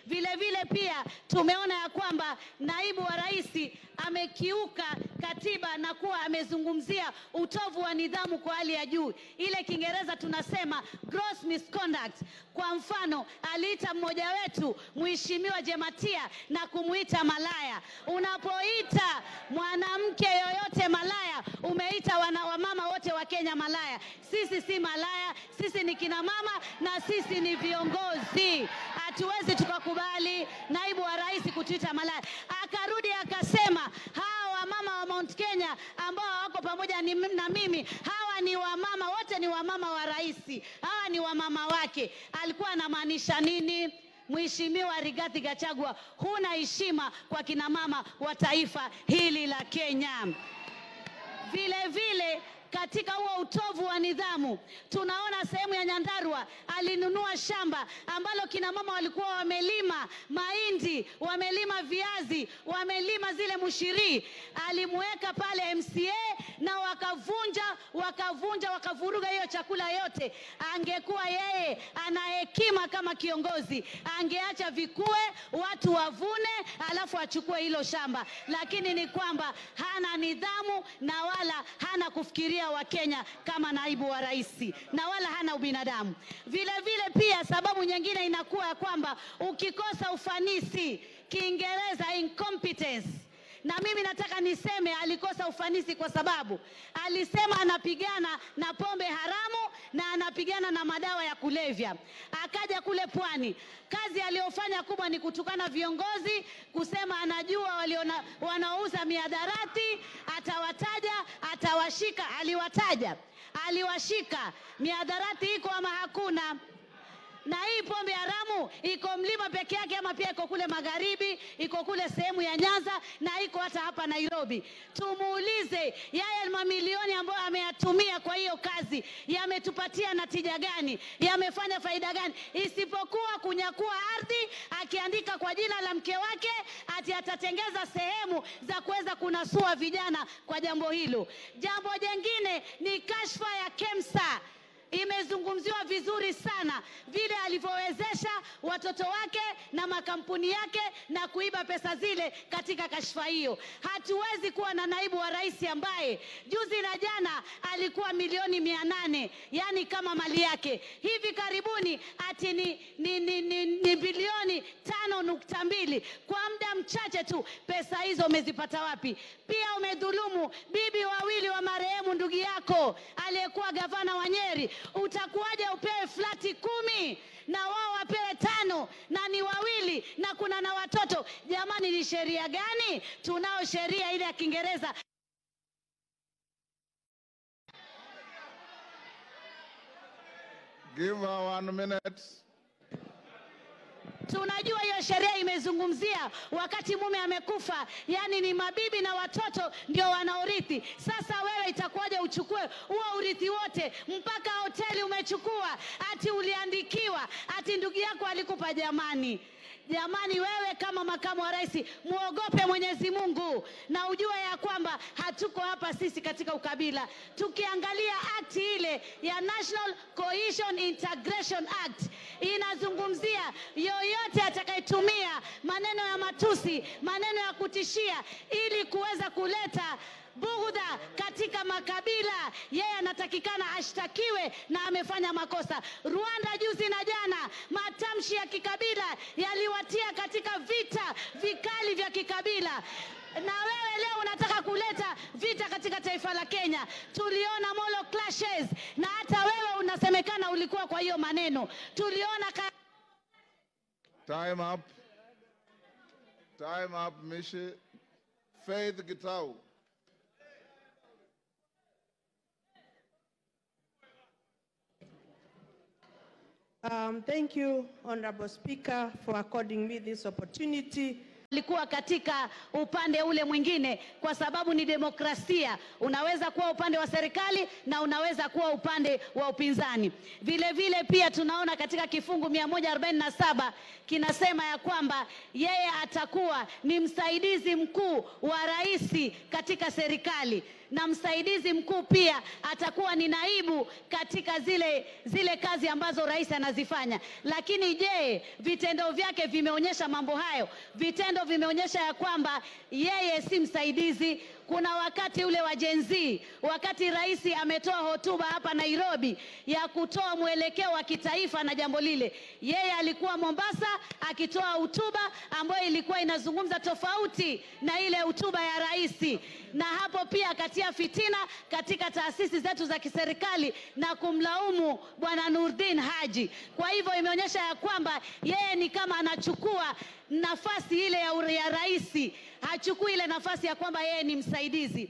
Vile vile pia tumeona ya kwamba naibu wa rais amekiuka katiba na kuwa amezungumzia utovu wa nidhamu kwa hali ya juu. Ile Kiingereza tunasema gross misconduct. Kwa mfano, aliita mmoja wetu Mheshimiwa Jematia na kumuita malaya. Unapoita mwanamke yoyote malaya, umeita wamama wote wa Kenya malaya. Sisi si malaya, sisi ni kina mama na sisi ni viongozi. Hatuwezi tukakubali naibu wa rais kutuita malaya. Akarudi akasema hawa wamama wa Mount Kenya ambao wako pamoja na mimi, hawa ni wamama, wote ni wamama wa rais. Hawa ni wamama wake. Alikuwa anamaanisha nini? Mheshimiwa Rigathi Gachagua, huna heshima kwa kina mama wa taifa hili la Kenya. Vile vile katika huo utovu wa nidhamu, tunaona sehemu ya Nyandarua alinunua shamba ambalo kina mama walikuwa wamelima mahindi, wamelima viazi, wamelima zile mushiri. Alimweka pale MCA na wakavuruga hiyo chakula yote. Angekuwa yeye ana hekima kama kiongozi, angeacha vikue, watu wavune, alafu achukue hilo shamba. Lakini ni kwamba hana nidhamu na wala hana kufikiria wa Kenya kama naibu wa rais, na wala hana ubinadamu. Vile vile pia sababu nyingine inakuwa ya kwamba ukikosa ufanisi, Kiingereza incompetence. Na mimi nataka niseme alikosa ufanisi kwa sababu alisema anapigana na pombe haramu na anapigana na madawa ya kulevya. Akaja kule Pwani, kazi aliyofanya kubwa ni kutukana viongozi, kusema anajua wanaouza mihadarati, atawataja, atawashika. Aliwashika. Mihadarati iko ama hakuna? Na hii pombe haramu iko Mlima peke yake ama pia iko kule magharibi, iko kule sehemu ya Nyanza na iko hata hapa Nairobi? Tumuulize yeye mamilioni ambayo ameyatumia kwa hiyo kazi yametupatia natija gani? Yamefanya faida gani? Isipokuwa kunyakua ardhi, akiandika kwa jina la mke wake ati atatengeza sehemu za kuweza kunasua vijana kwa jambo hilo. Jambo jingine ni kashfa ya KEMSA. Imezungumziwa vizuri sana vile alivyowezesha watoto wake na makampuni yake na kuiba pesa zile katika kashfa hiyo. Hatuwezi kuwa na naibu wa rais ambaye juzi na jana alikuwa milioni 800, yani kama mali yake. Hivi karibuni ati ni bilioni 5.2. Kwa muda mchache tu pesa hizo umezipata wapi? Pia umedhulumu bibi wawili wa marehemu ndugu yako aliyekuwa gavana wa Nyeri. Utakuwaje upewe flati 10 na wao wapewe 5 na ni wawili na kuna na watoto? Jamani, ni sheria gani? Tunao sheria ile ya Kiingereza. Give her 1 minute. Tunajua hiyo sheria imezungumzia wakati mume amekufa, yani ni mabibi na watoto ndio wanaurithi. Sasa wewe itakuwaje uchukue huo urithi wote? Mpaka hoteli umechukua, ati uliandikiwa, ati ndugu yako alikupa. Jamani, wewe kama makamu wa rais muogope Mwenyezi Mungu na ujue ya kwamba hatuko hapa sisi katika ukabila. Tukiangalia act ile ya National Cohesion Integration Act inazungumzia yoyote atakayetumia maneno ya matusi, maneno ya kutishia ili kuweza kuleta bughudha katika makabila, yeye anatakikana ashtakiwe na amefanya makosa. Rwanda juzi na jana matamshi ya kikabila yaliwatia katika vita vikali vya kikabila. Na wewe leo unataka kuleta vita katika taifa la Kenya. Tuliona molo clashes na hata wewe unasemekana ulikuwa kwa hiyo maneno. Tuliona Time up, Mishio. Faith Gitau. Thank you, Honorable Speaker, for according me this opportunity. alikuwa katika upande ule mwingine, kwa sababu ni demokrasia. Unaweza kuwa upande wa serikali na unaweza kuwa upande wa upinzani. Vile vile pia tunaona katika kifungu 147 kinasema ya kwamba yeye atakuwa ni msaidizi mkuu wa rais katika serikali, na msaidizi mkuu pia atakuwa ni naibu katika zile kazi ambazo rais anazifanya. Lakini je, vitendo vyake vimeonyesha mambo hayo? Vitendo vimeonyesha ya kwamba yeye si msaidizi. Kuna wakati ule wa Gen Z, wakati rais ametoa hotuba hapa Nairobi ya kutoa mwelekeo wa kitaifa na jambo lile, yeye alikuwa Mombasa akitoa hotuba ambayo ilikuwa inazungumza tofauti na ile hotuba ya rais, na hapo pia akatia fitina katika taasisi zetu za kiserikali na kumlaumu bwana Nurdin Haji. Kwa hivyo imeonyesha ya kwamba yeye ni kama anachukua nafasi ile ya rais, hachukui ile nafasi ya kwamba yeye ni msaidizi.